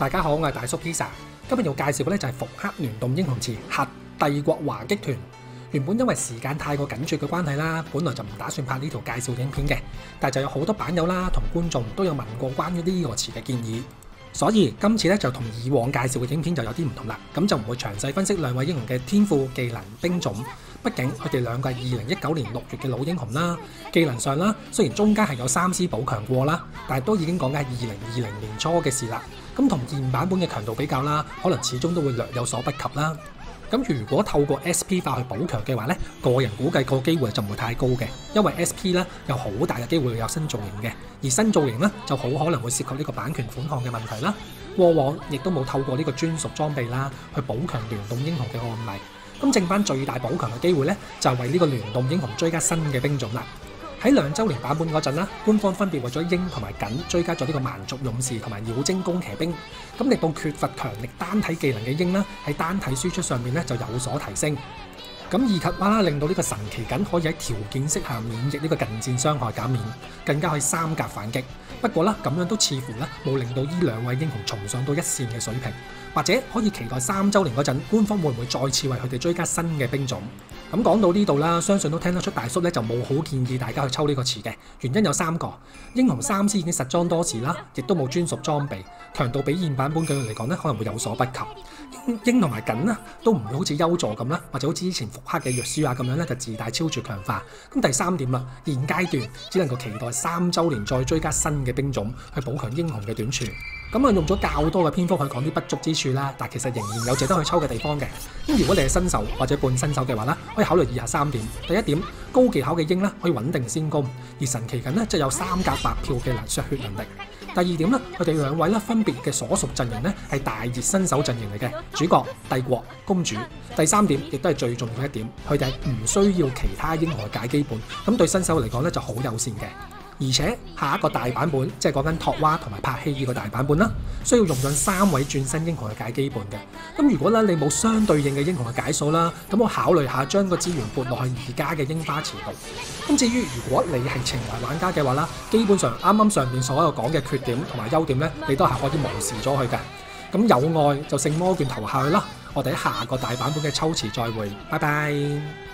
大家好，我係大叔 Pizza。今日要介紹嘅咧就係復刻聯動英雄池核帝國華擊團。原本因為時間太過緊絀嘅關係啦，本來就唔打算拍呢條介紹影片嘅，但係就有好多版友啦同觀眾都有問過關於呢個池嘅建議，所以今次咧就同以往介紹嘅影片就有啲唔同啦，咁就唔會詳細分析兩位英雄嘅天賦、技能、兵種。畢竟佢哋兩個係2019年6月嘅老英雄啦，技能上啦，雖然中間係有3C 補強過啦，但係都已經講緊係2020年初嘅事啦。咁同現版本嘅強度比較啦，可能始終都會略有所不及啦。咁如果透過 SP 化去補強嘅話呢，個人估計個機會就唔會太高嘅，因為 SP 咧有好大嘅機會有新造型嘅，而新造型呢就好可能會涉及呢個版權款項嘅問題啦。過往亦都冇透過呢個專屬裝備啦去補強聯動英雄嘅案例。咁剩翻最大補強嘅機會呢，就係為呢個聯動英雄追加新嘅兵種啦。喺2週年版本嗰陣啦，官方分別為咗鷹同埋緊追加咗呢個蠻族勇士同埋妖精弓騎兵，咁令到缺乏強力單體技能嘅鷹啦，喺單體輸出上面呢就有所提升。咁二級哇啦，令到呢個神奇緊可以喺條件式下免疫呢個近戰傷害減免，更加可以3格反擊。不過啦，咁樣都似乎咧冇令到呢兩位英雄重上到一線嘅水平，或者可以期待3週年嗰陣，官方會唔會再次為佢哋追加新嘅兵種？咁講到呢度啦，相信都聽得出大叔咧就冇好建議大家去抽呢個池嘅，原因有3個。英雄3C 已經實裝多時啦，亦都冇專屬裝備，強度比現版本嘅嚟講咧可能會有所不及。鷹同埋緊啦都唔會好似優助咁啦，或者好似之前復刻嘅約書亞咁樣咧就自帶超絕強化。咁第3點啦，現階段只能夠期待3週年再追加新嘅兵種去補強英雄嘅短處。咁用咗較多嘅篇幅去講啲不足之處啦，但其實仍然有值得去抽嘅地方嘅。咁如果你係新手或者半新手嘅話啦，可以考慮以下3點。第一點，高技巧嘅鷹啦可以穩定先攻，而神奇緊呢就有3格白票嘅削血能力。第二點咧，佢哋兩位咧分別嘅所屬陣營咧係大熱新手陣營嚟嘅，主角、帝國、公主。第3點亦都係最重要一點，佢哋係唔需要其他英雄解基本，咁對新手嚟講咧就好友善嘅。而且下一個大版本，即係講緊托娃同埋帕希爾個大版本啦，需要用上3位轉身英雄去解基本嘅。咁如果咧你冇相對應嘅英雄去解數啦，咁我考慮下將個資源撥落去而家嘅櫻花池度。咁至於如果你係情懷玩家嘅話啦，基本上啱啱上面所有講嘅缺點同埋優點咧，你都係可以無視咗佢嘅。咁有愛就聖魔卷投下去啦。我哋喺下個大版本嘅抽池再會，拜拜。